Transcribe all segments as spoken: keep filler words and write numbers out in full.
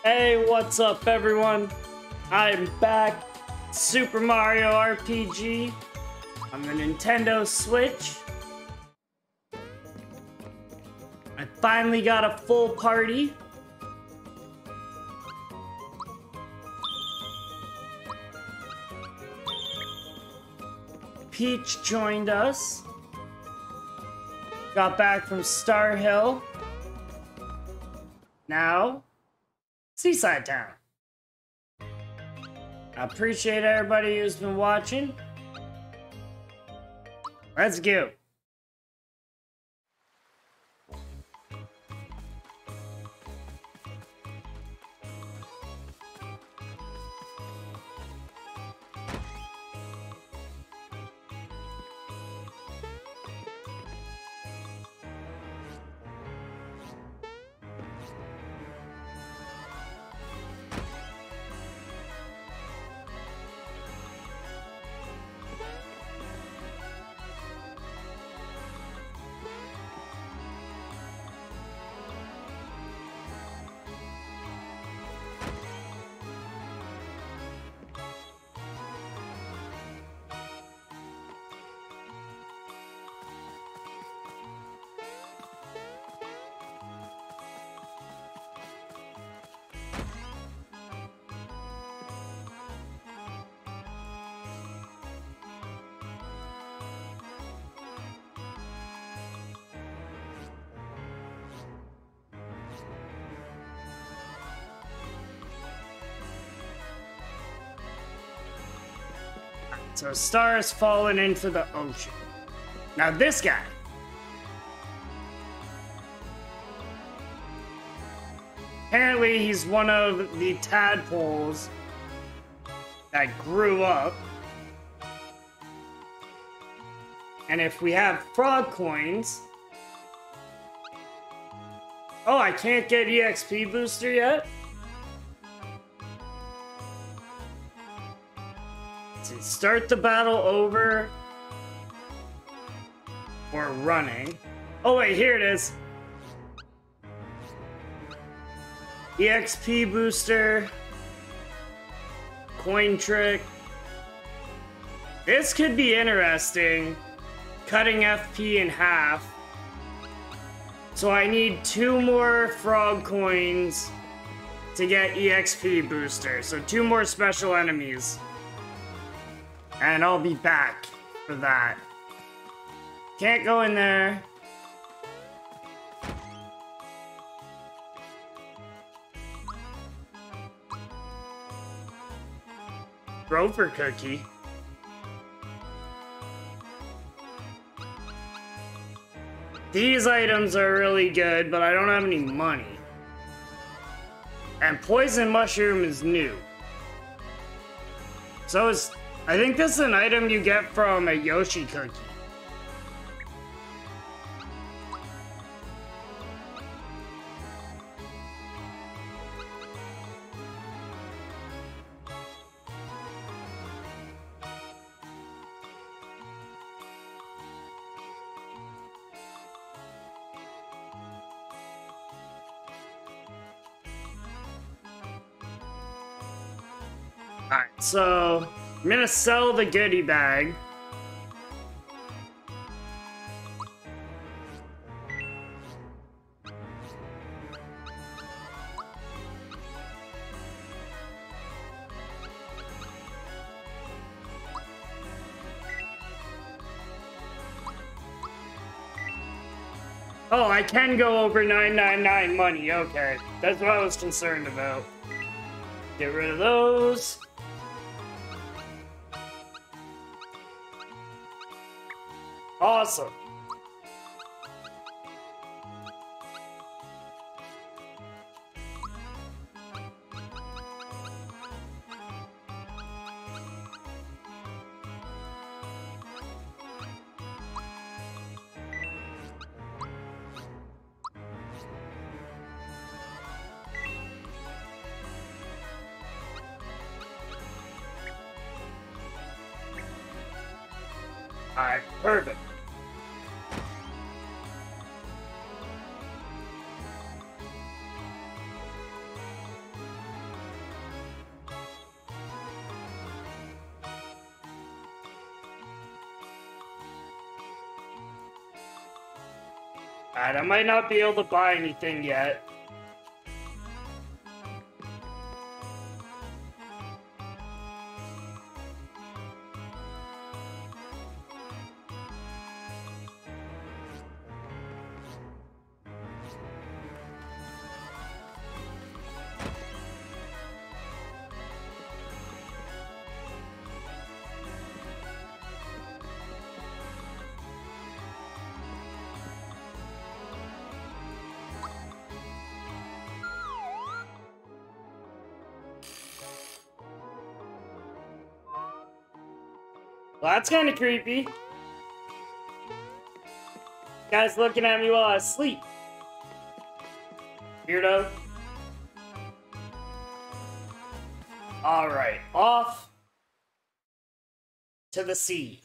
Hey, what's up everyone? I'm back. Super Mario R P G on the Nintendo Switch. I finally got a full party. Peach joined us. Got back from Star Hill. Now, Seaside Town. I appreciate everybody who's been watching. Let's go. So a star has fallen into the ocean. Now this guy. Apparently he's one of the tadpoles that grew up. And if we have frog coins... Oh, I can't get E X P booster yet? Start the battle over or running. Oh wait, here it is. E X P booster, coin trick. This could be interesting. Cutting F P in half. So I need two more frog coins to get E X P booster. So two more special enemies. And I'll be back for that. Can't go in there. Roper cookie. These items are really good, but I don't have any money. And poison mushroom is new. So is... I think this is an item you get from a Yoshi cookie. Alright, so... I'm gonna sell the goodie bag. Oh, I can go over nine nine nine money. Okay, that's what I was concerned about. Get rid of those. Awesome. All right, perfect. Alright, I might not be able to buy anything yet. Well, that's kind of creepy. Guy's looking at me while I sleep. Weirdo. Alright, off to the sea.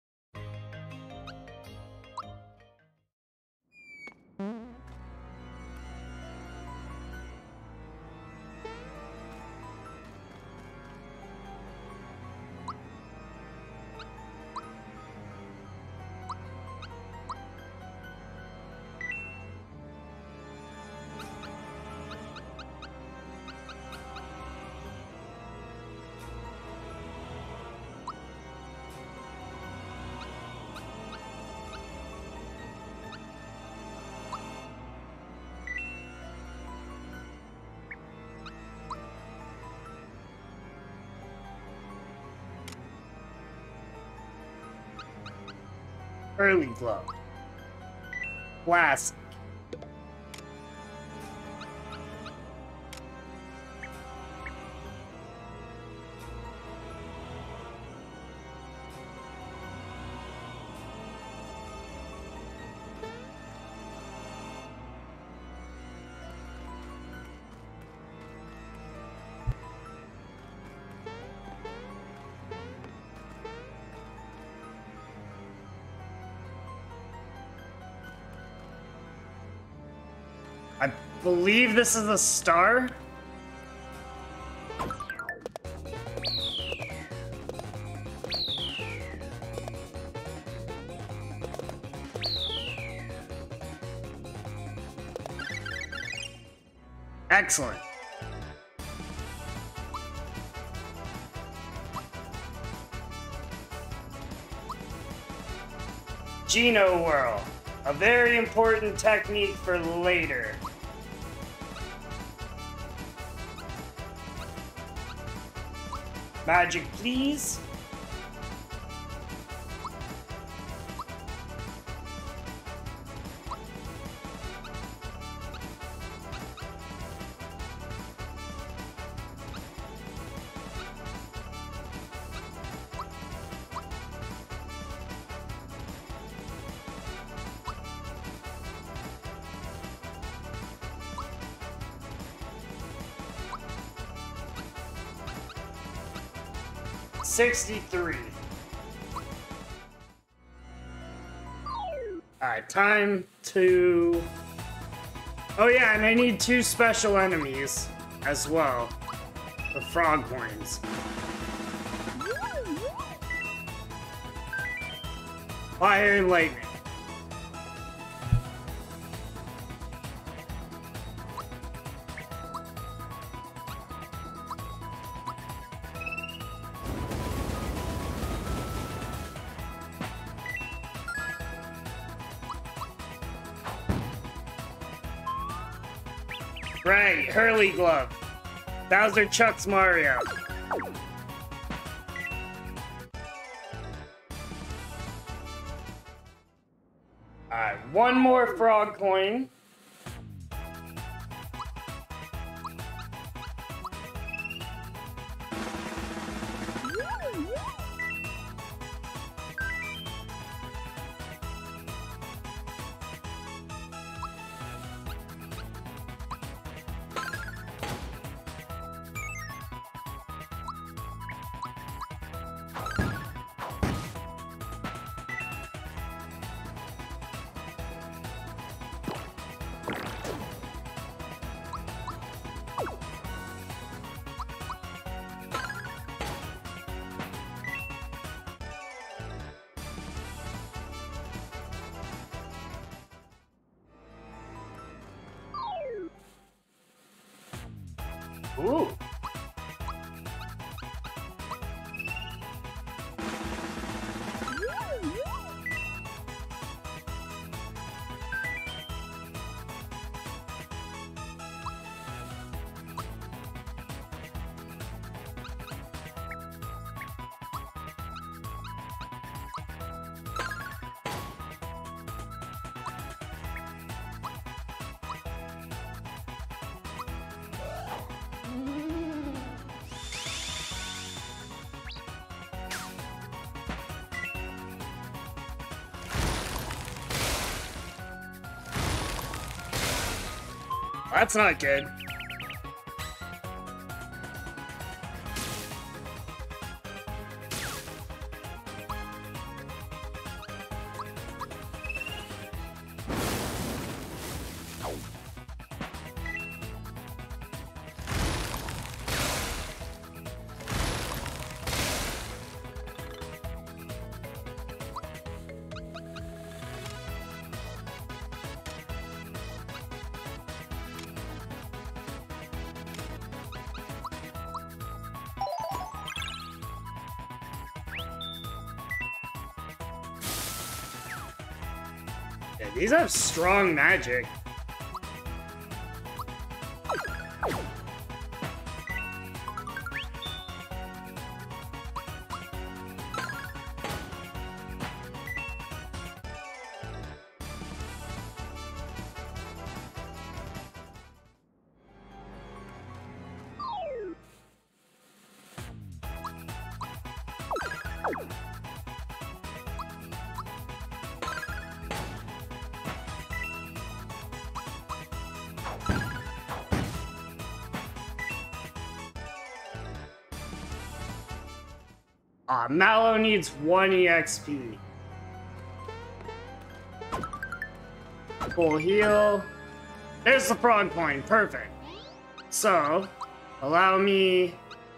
Early glow. Classic. I believe this is a star. Excellent. Geno Whirl, a very important technique for later. Magic, please. sixty-three. Alright, time to... Oh yeah, and I need two special enemies as well. The frog horns. Fire and lightning. Right, Hurley Glove. Bowser chucks Mario. Alright, one more frog coin. Ooh. That's not good. Yeah, these have strong magic. Ah, Mallow needs one E X P. Full heal. There's the frog coin, perfect. So, allow me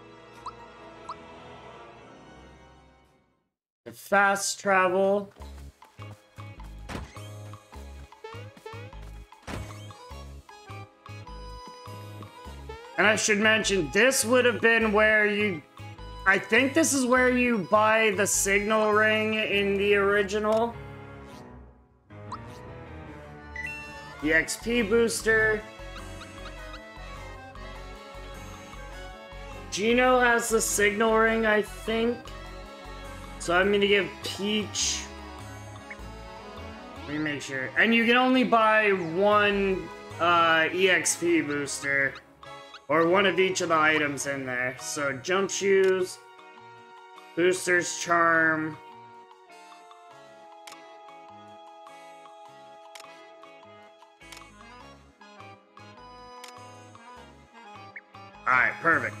to fast travel. And I should mention, this would have been where you... I think this is where you buy the signal ring in the original. The X P booster. Gino has the signal ring, I think. So I'm gonna give Peach... Let me make sure. And you can only buy one uh, E X P booster. Or one of each of the items in there. So, Jump Shoes, Booster's Charm. Alright, perfect.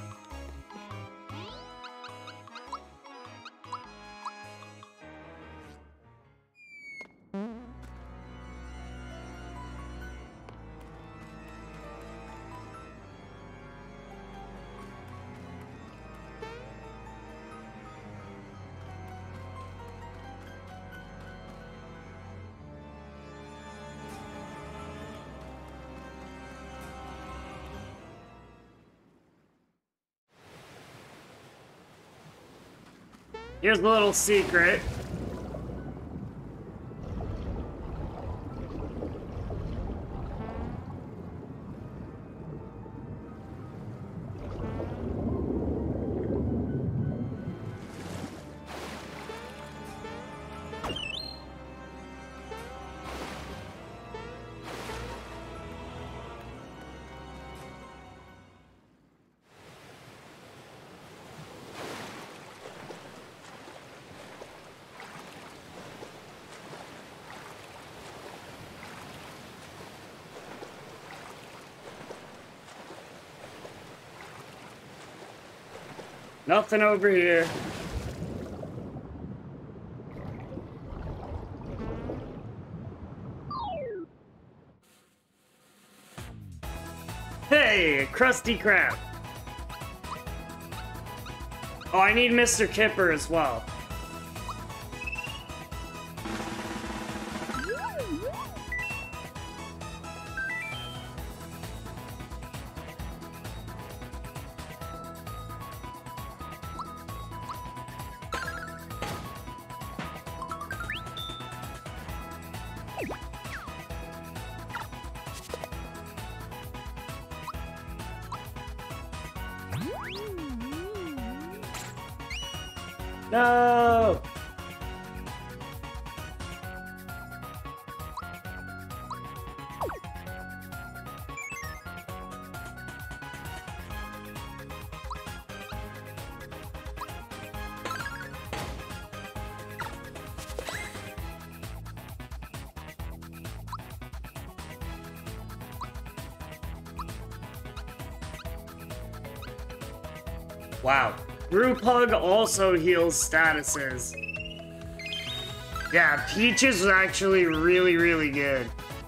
Here's a little secret. Nothing over here. Hey, Krusty Krab. Oh, I need Mister Kipper as well. No! Wow. Group Hug also heals statuses. Yeah, Peach is actually really, really good.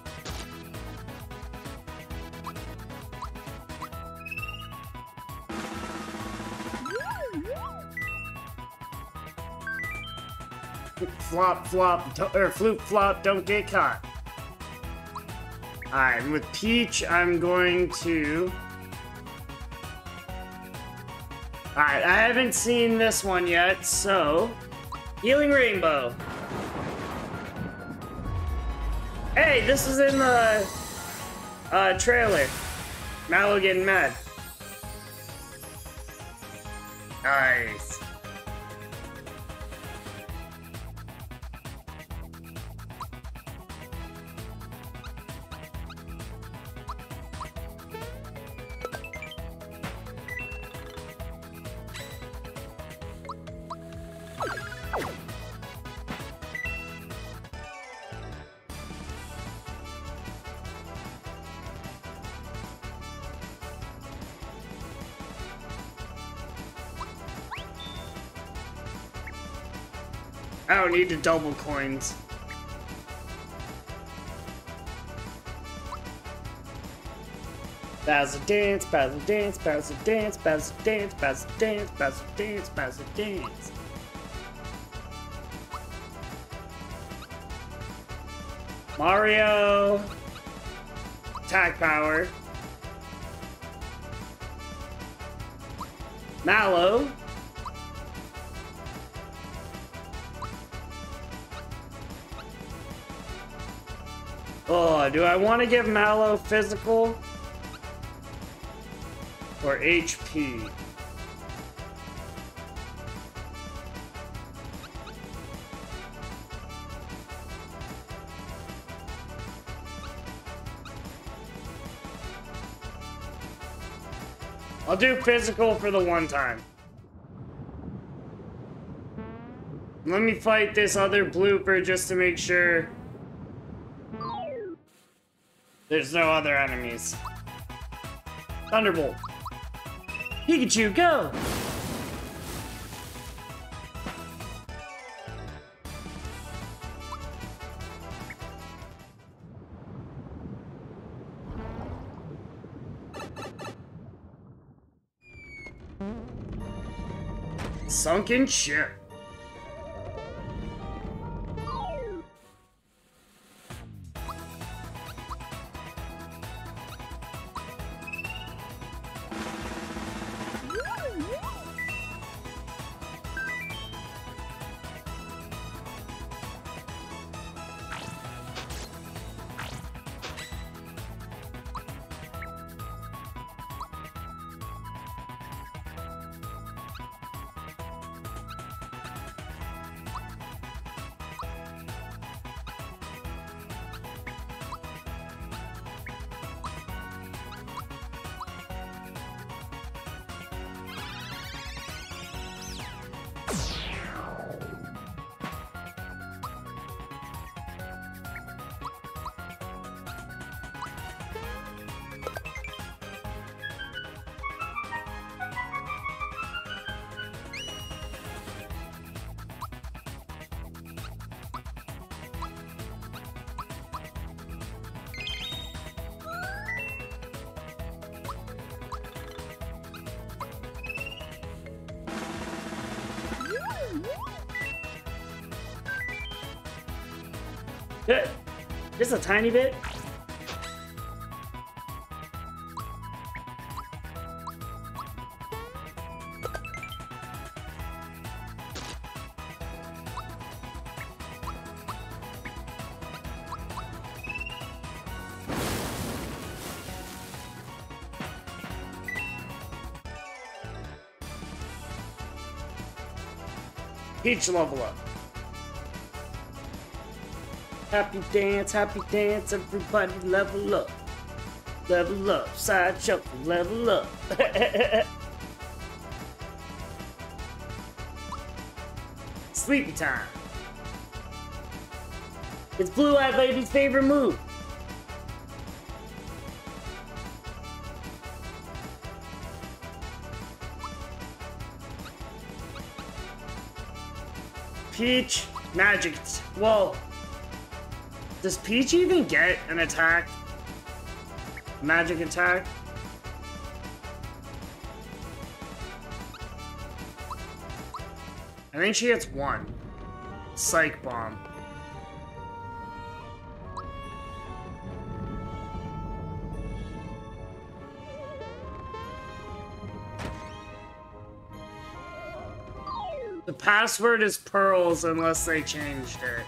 Flop, flop, or flip, flop, don't get caught. Alright, with Peach, I'm going to... Alright, I haven't seen this one yet, so... Healing Rainbow. Hey, this is in the... Uh, trailer. Mallow getting mad. Nice. I don't need to double coins. Bowser dance, Bowser dance, Bowser dance, Bowser dance, Bowser dance, Bowser dance, Bowser dance. Mario. Attack power. Mallow. Oh, do I want to give Mallow physical or H P? I'll do physical for the one time. Let me fight this other blooper just to make sure there's no other enemies. Thunderbolt. Pikachu, go! Sunken ship. Just a tiny bit. Peach level up. Happy dance, happy dance, everybody level up. Level up, side shuffle, level up. Sleepy time. It's Blue-Eyed Lady's favorite move. Peach, magic. Well, does Peach even get an attack? Magic attack? I think she gets one. Psych Bomb. The password is Pearls unless they changed it.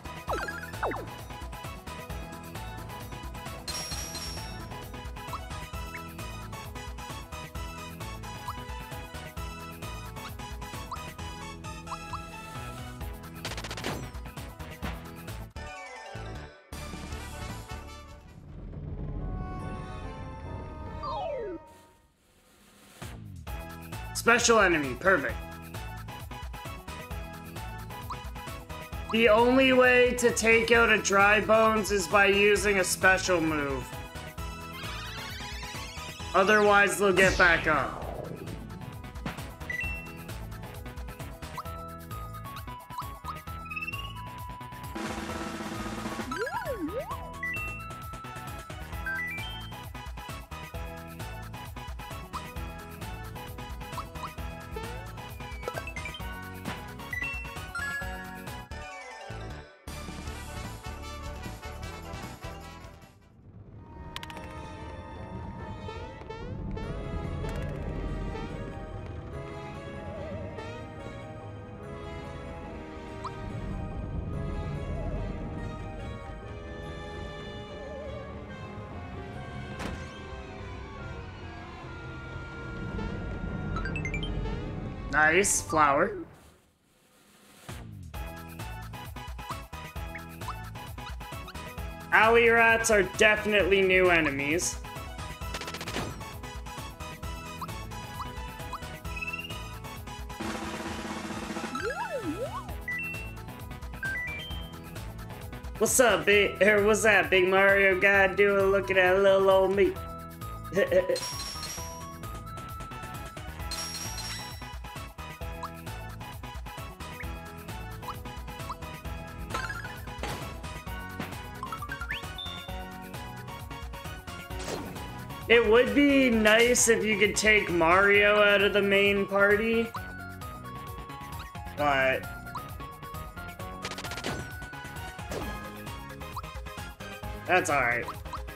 Special enemy, perfect. The only way to take out a Dry Bones is by using a special move. Otherwise, they'll get back up. Nice, flower. Alley rats are definitely new enemies. What's up, big? Or what's that big Mario guy doing? Looking at little old me. It would be nice if you could take Mario out of the main party, but that's alright.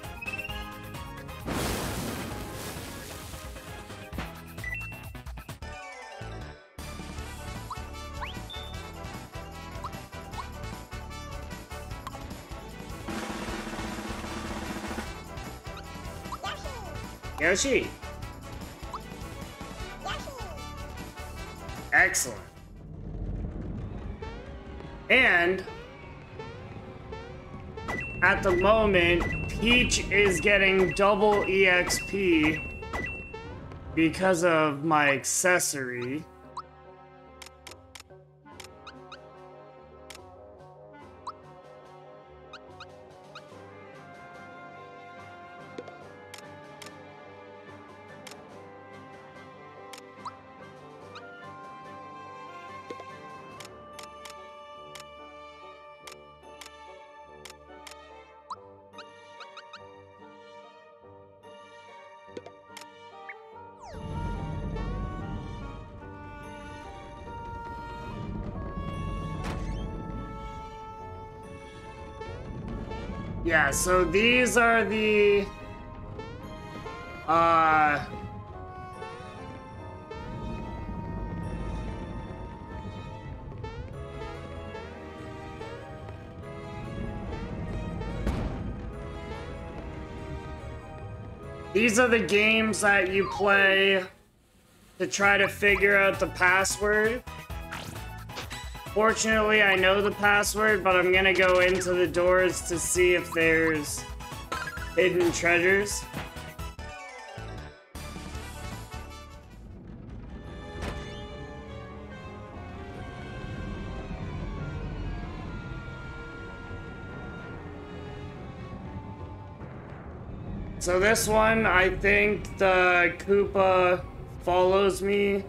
Yoshi! Excellent. And at the moment, Peach is getting double E X P because of my accessory. Yeah, so these are the uh these are the games that you play to try to figure out the password. Fortunately, I know the password, but I'm gonna go into the doors to see if there's hidden treasures. So this one, I think the Koopa follows me.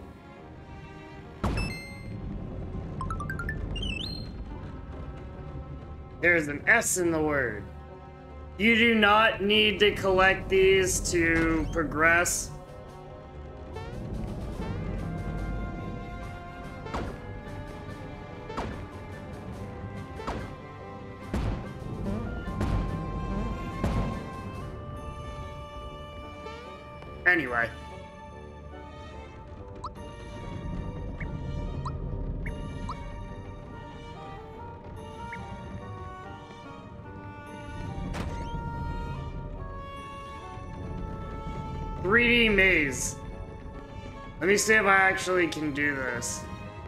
There's an S in the word. You do not need to collect these to progress. Anyway. three D maze. Let me see if I actually can do this.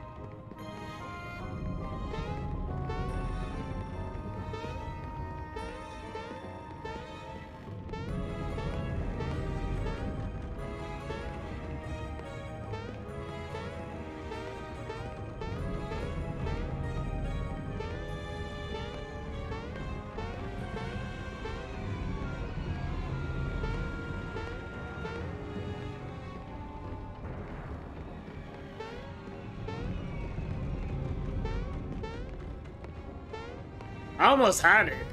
I almost had it.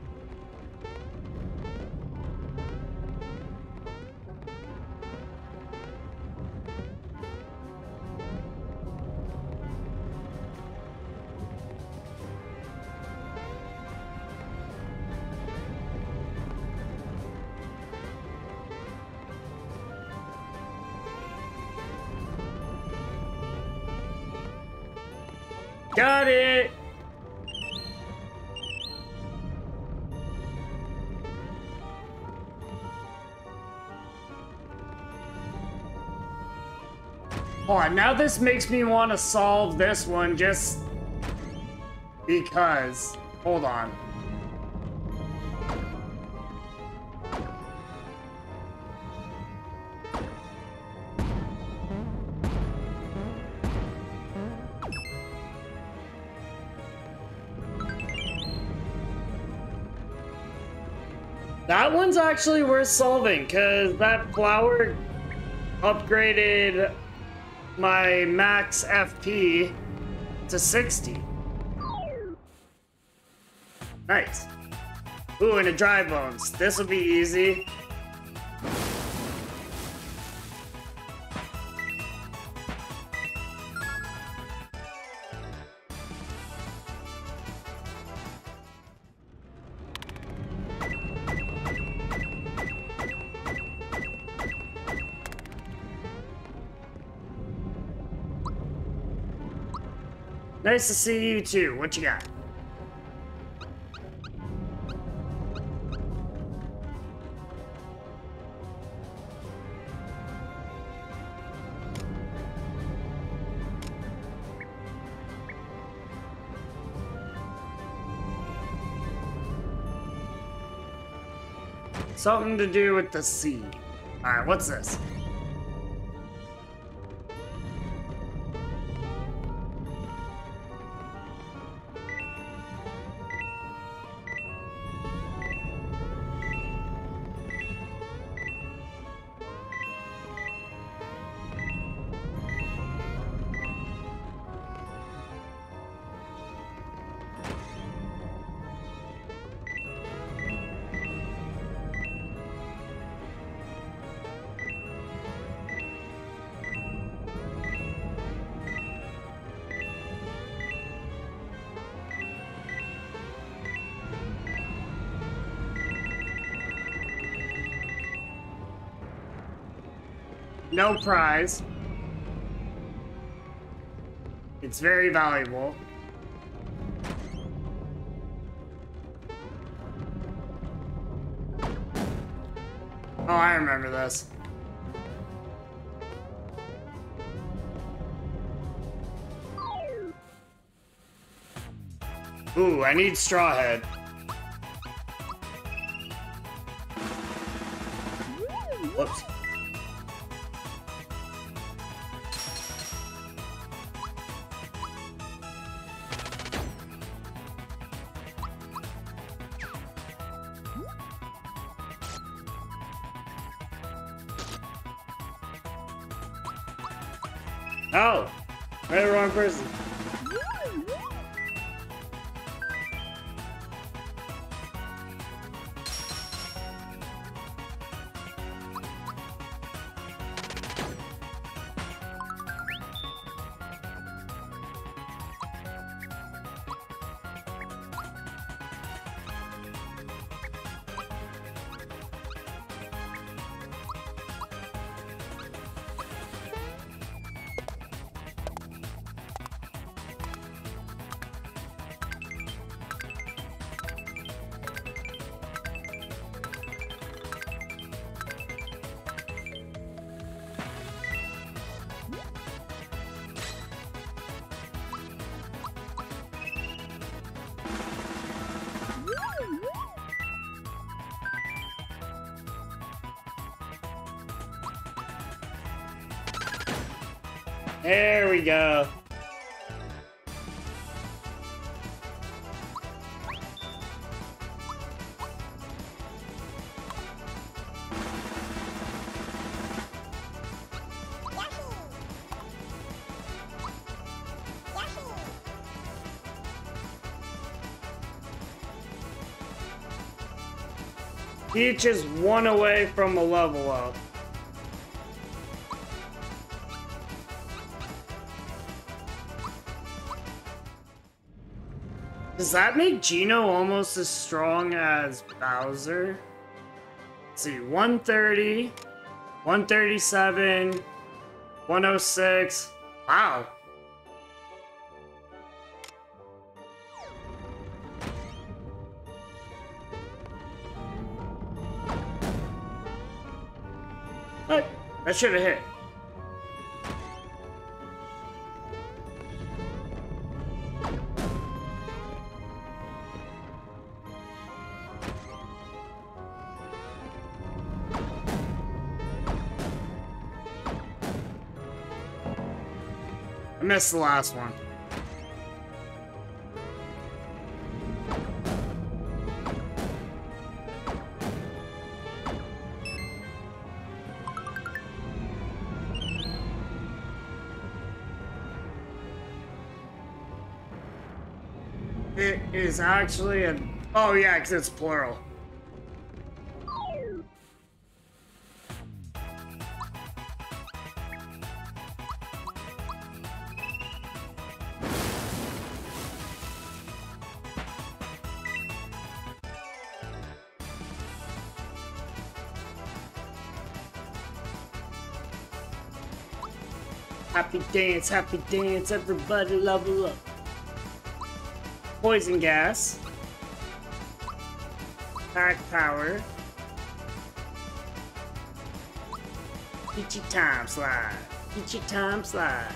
Got it! Hold on, now this makes me want to solve this one just because. Hold on. That one's actually worth solving, because that flower upgraded my max F P to sixty. Nice. Ooh, and a dry bones. This will be easy. Nice to see you too. What you got? Something to do with the sea. Alright, what's this? No prize. It's very valuable. Oh, I remember this. Ooh, I need Straw Head. Whoops. Oh! I'm the wrong person. There we go. Peach is one away from a level up. Does that make Geno almost as strong as Bowser? Let's see, one thirty, one thirty-seven, one oh six. Wow. What? That should have hit. I missed the last one. It is actually a... Oh yeah, because it's plural. Happy dance, happy dance, everybody level up. Poison gas. Pack power. Peachy time slide. Peachy time slide.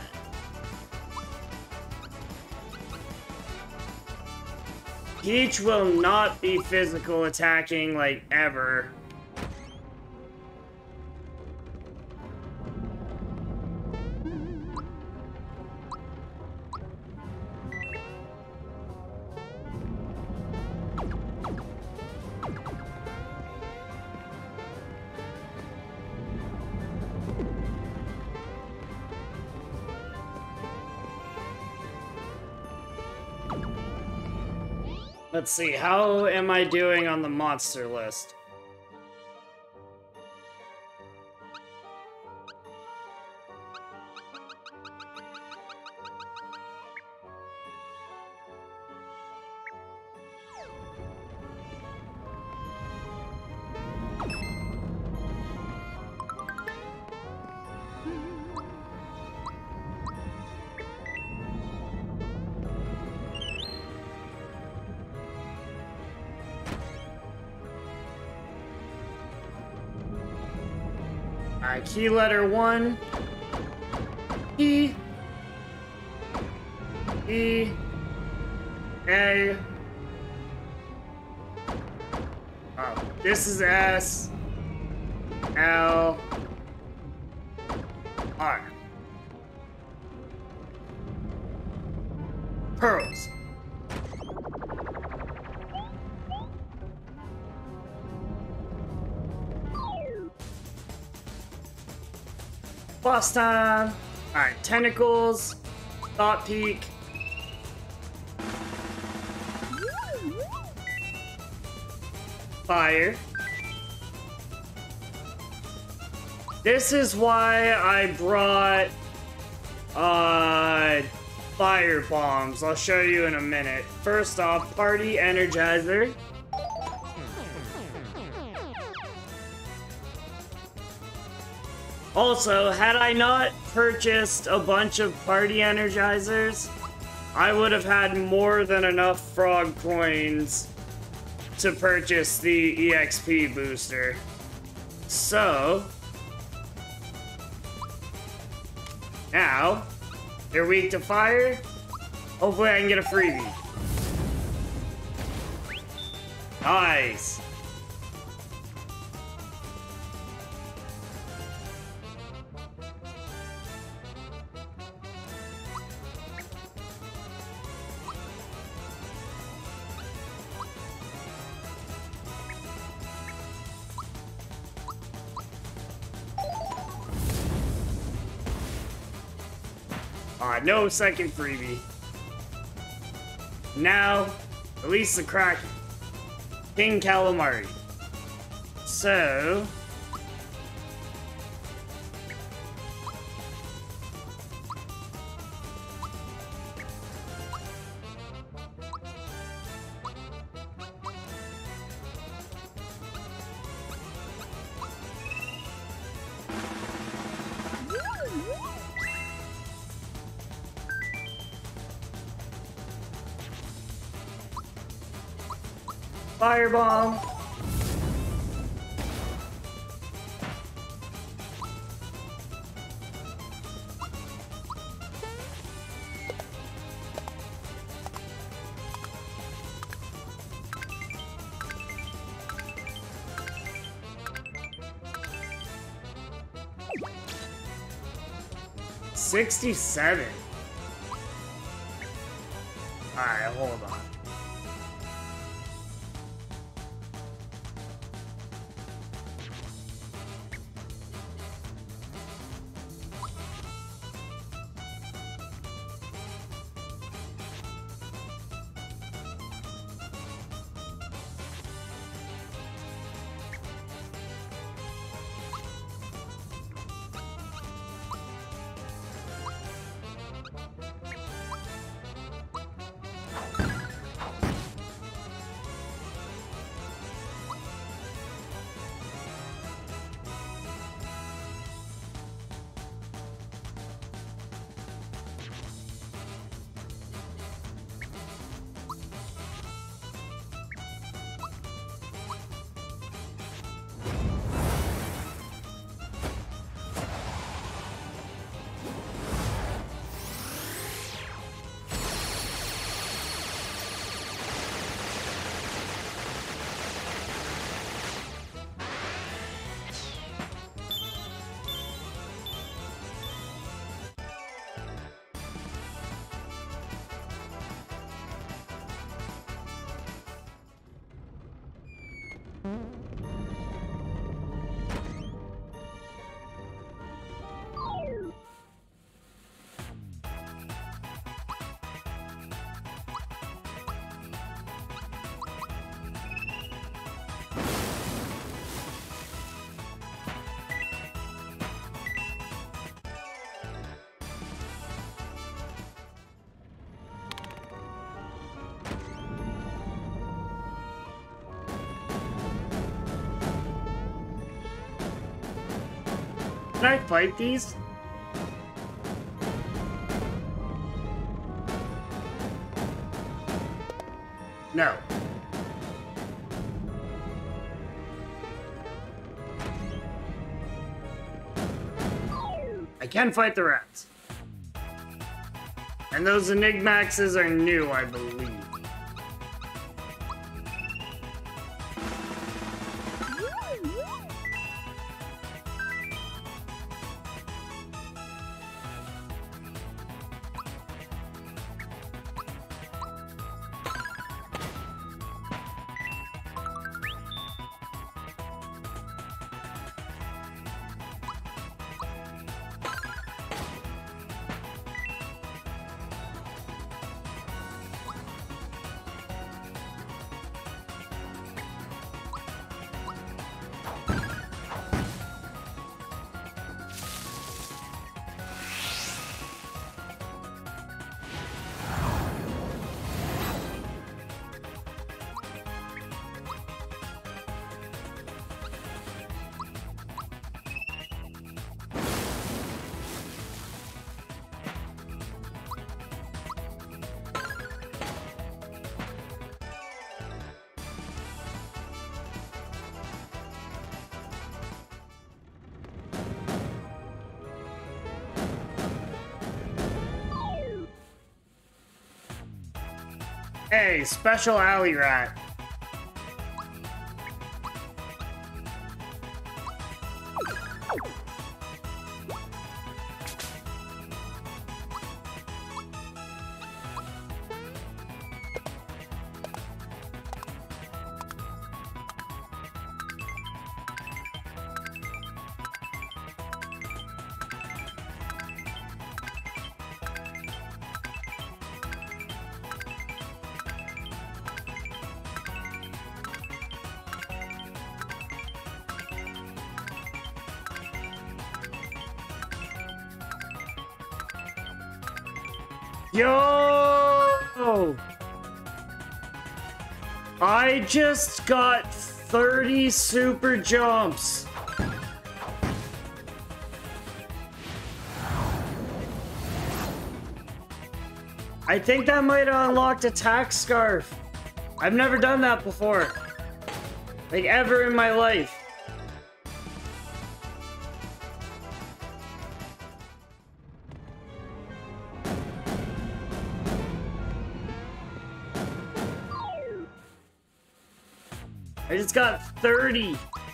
Peach will not be physical attacking like ever. Let's see, how am I doing on the monster list? Alright, key letter one. E. E. A. Oh, this is S. L. R. Pearls. Boss time. Alright, tentacles. Thought peak. Fire. This is why I brought uh fire bombs. I'll show you in a minute. First off, party energizer. Also, had I not purchased a bunch of party energizers, I would have had more than enough frog coins to purchase the E X P booster. So, now, they're weak to fire. Hopefully I can get a freebie. Nice. Ah, no second freebie. Now, release the Kraken. King Calamari. So... Firebomb. sixty-seven. Alright, hold on. Can I fight these? No. I can fight the rats. And those Enigmaxes are new, I believe. Hey, special alley rat. Yo! I just got thirty super jumps. I think that might have unlocked Attack Scarf. I've never done that before. Like, ever in my life. I just got thirty.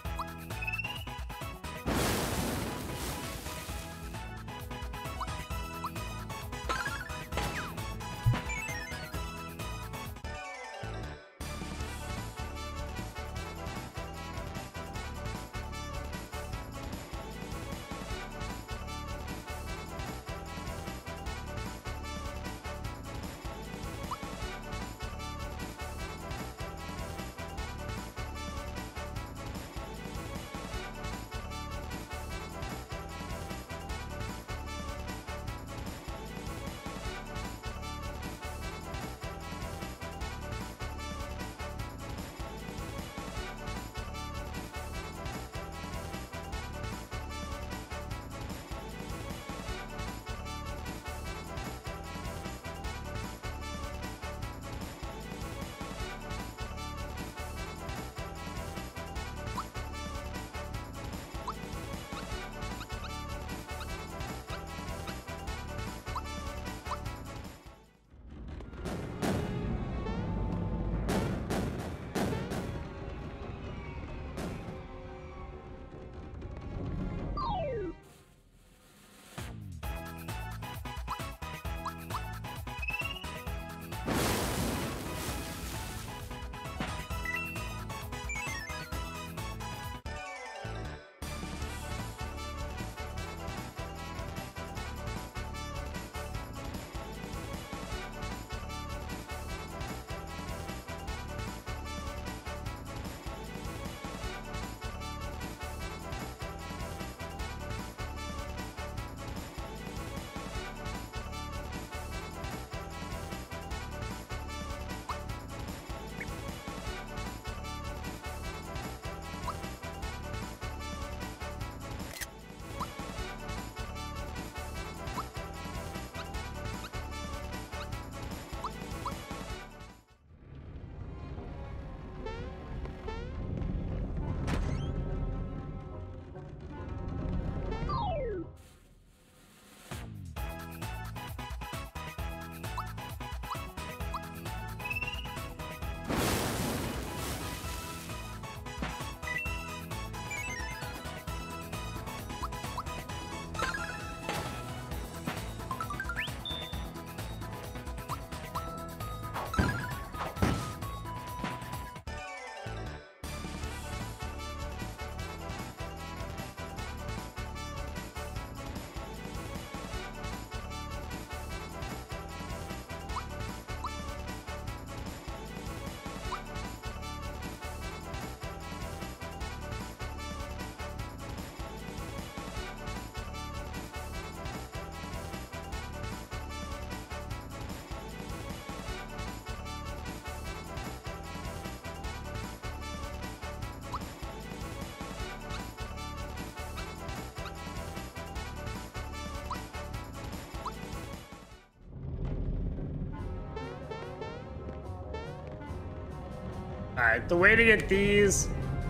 Alright, the way to get these,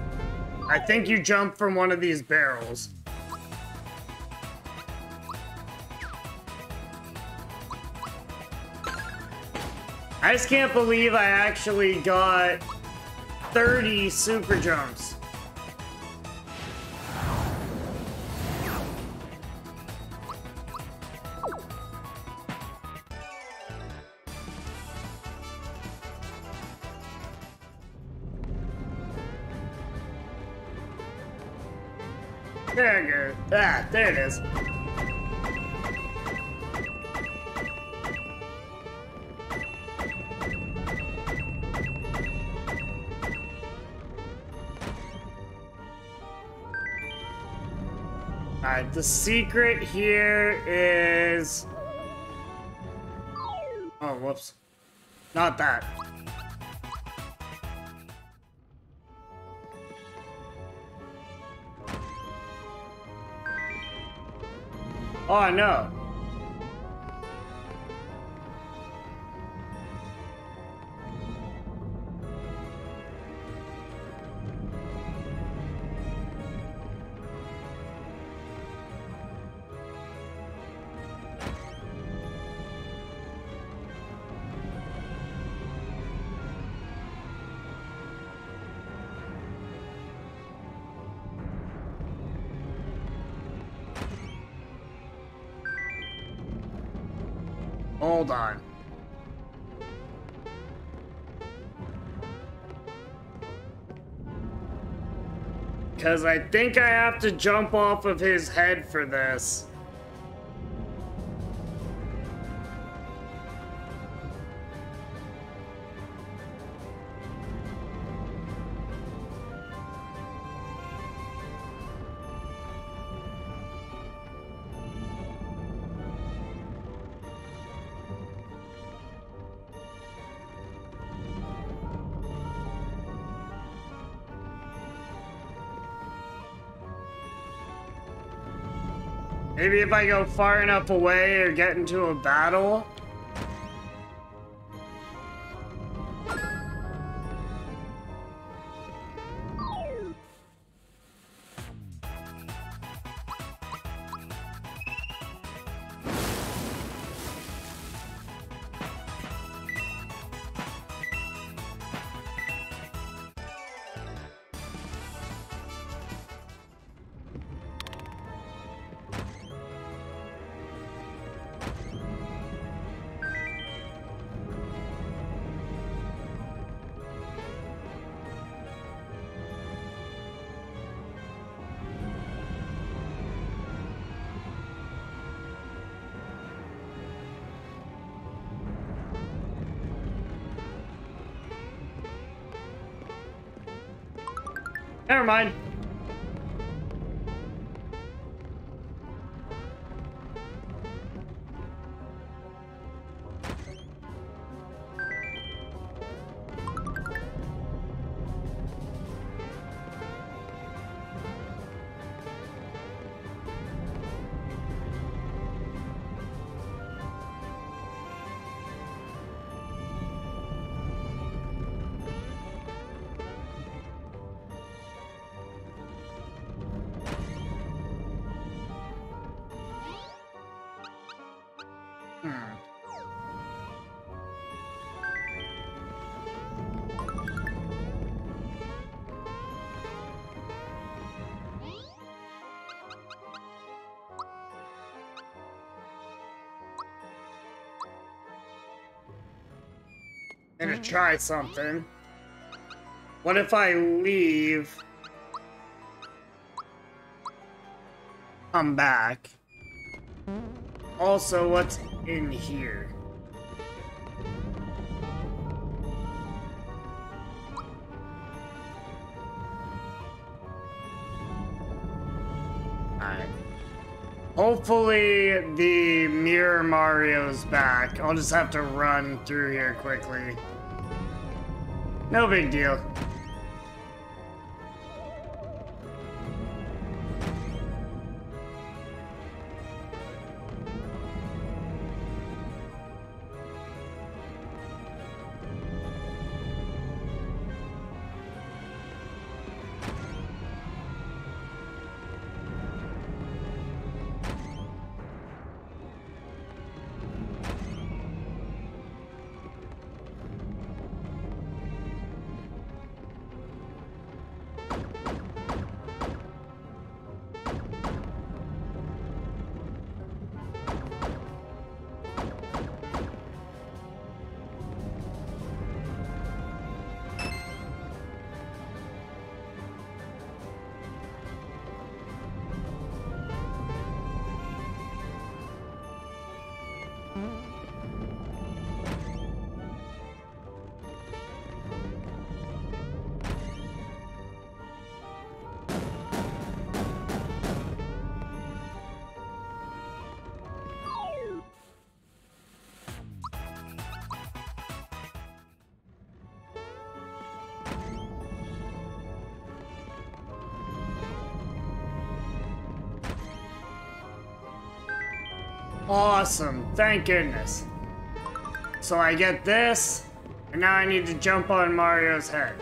I think you jump from one of these barrels. I just can't believe I actually got thirty super jumps. There you go. Ah, there it is. Alright, the secret here is... Oh, whoops. Not that. Oh, no. Hold on. Because I think I have to jump off of his head for this. Maybe if I go far enough away or get into a battle. Never mind. Gonna try something. What if I leave? Come back. Also, what's in here? Alright. Hopefully the Mirror Mario's back. I'll just have to run through here quickly. No big deal. Awesome, thank goodness. So I get this, and now I need to jump on Mario's head.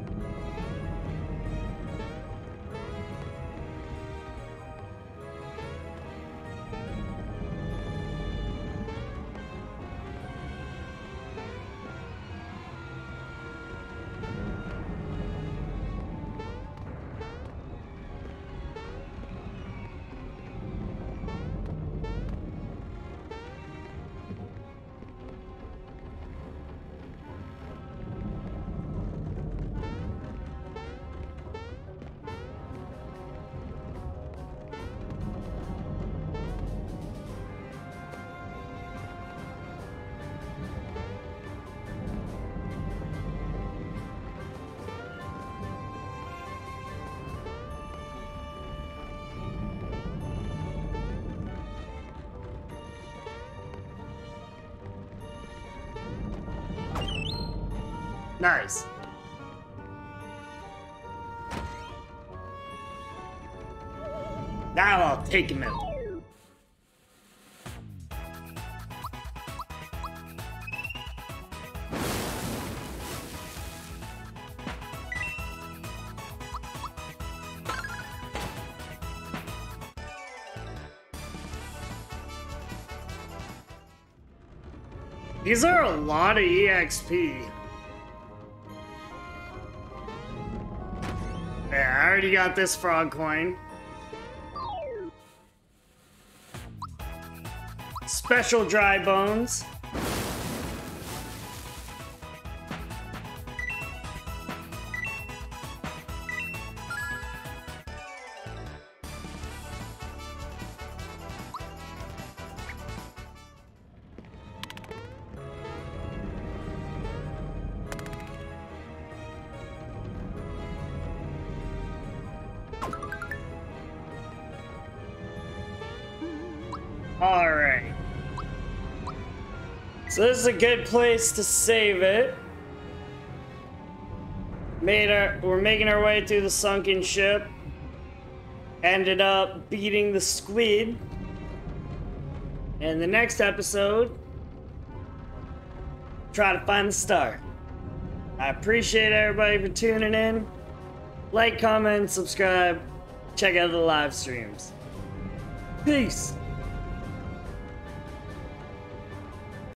Nice. Now I'll take him out. These are a lot of E X P. Yeah, I already got this frog coin. Special dry bones. Alright. So this is a good place to save it. Made our, we're making our way through the sunken ship. Ended up beating the squid. And the next episode, try to find the star. I appreciate everybody for tuning in. Like, comment, subscribe. Check out the live streams. Peace.